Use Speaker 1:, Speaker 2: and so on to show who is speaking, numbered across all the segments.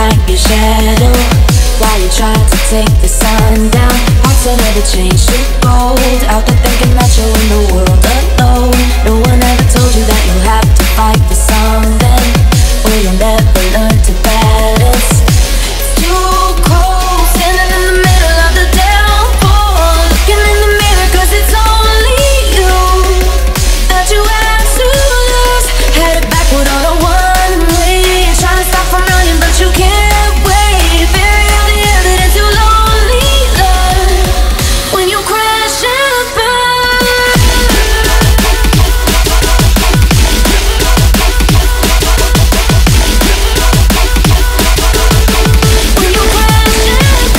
Speaker 1: like your shadow. While you try to take the sun down, hearts that never change to gold. Out there thinking that you're in the world alone. No one ever told you that you'll have to fight for something, or you'll never learn to balance. It's too cold, standing in the middle of the downpour, looking in the mirror 'cause it's only you that you have to lose. Headed backward on a one-way, trying to stop from running but you can't wait. Bury all the evidence you lonely love when you crash and burn. When you crash and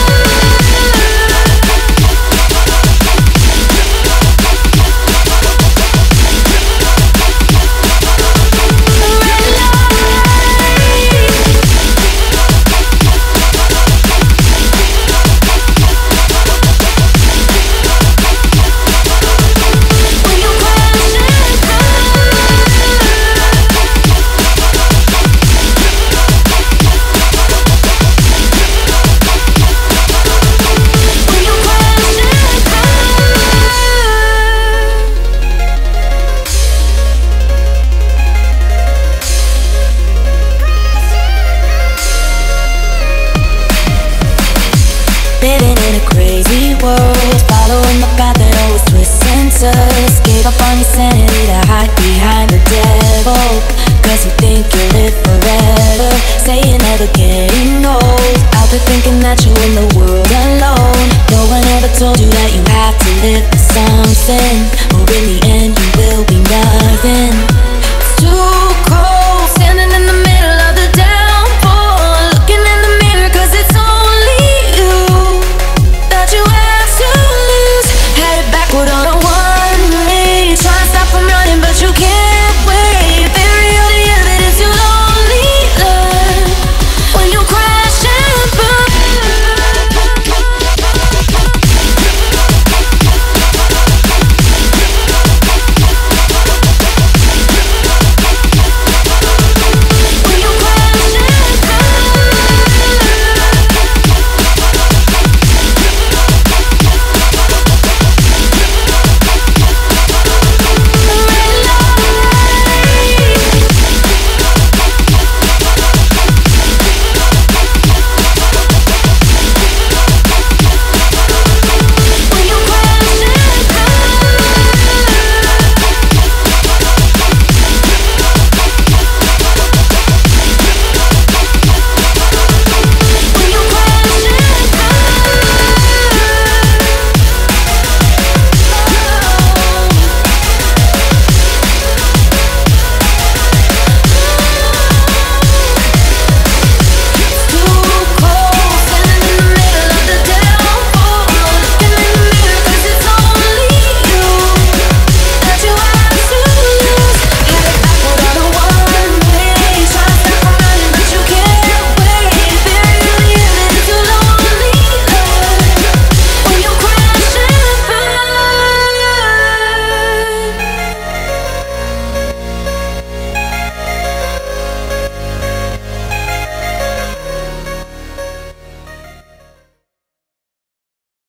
Speaker 1: living in a crazy world, following the path that always twists and turns. Gave up on your sanity to hide behind the devil, 'cause you think you'll live forever.